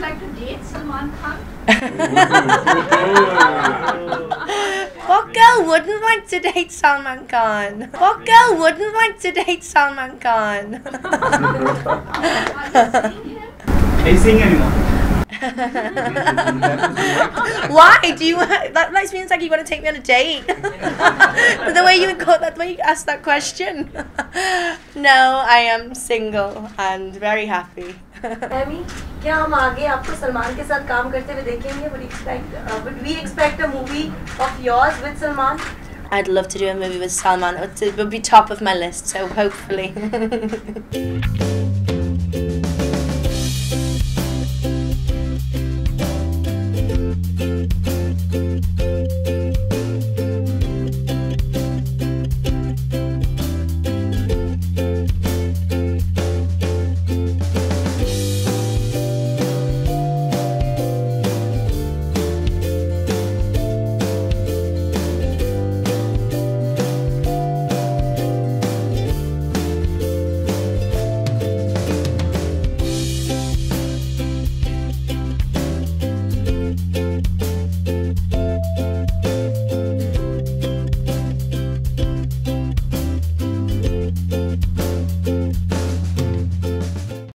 like to date Salman Khan? What girl wouldn't like to date Salman Khan? What girl wouldn't like to date Salman Khan? Are you seeing him? Are you seeing anyone? Why do you? That means like you want to take me on a date. The way you asked that question. No, I am single and very happy. Amy, क्या हम आगे आपको सलमान के साथ काम करते हुए देखेंगे? Would we expect a movie of yours with Salman? I'd love to do a movie with Salman. It would be top of my list, so hopefully.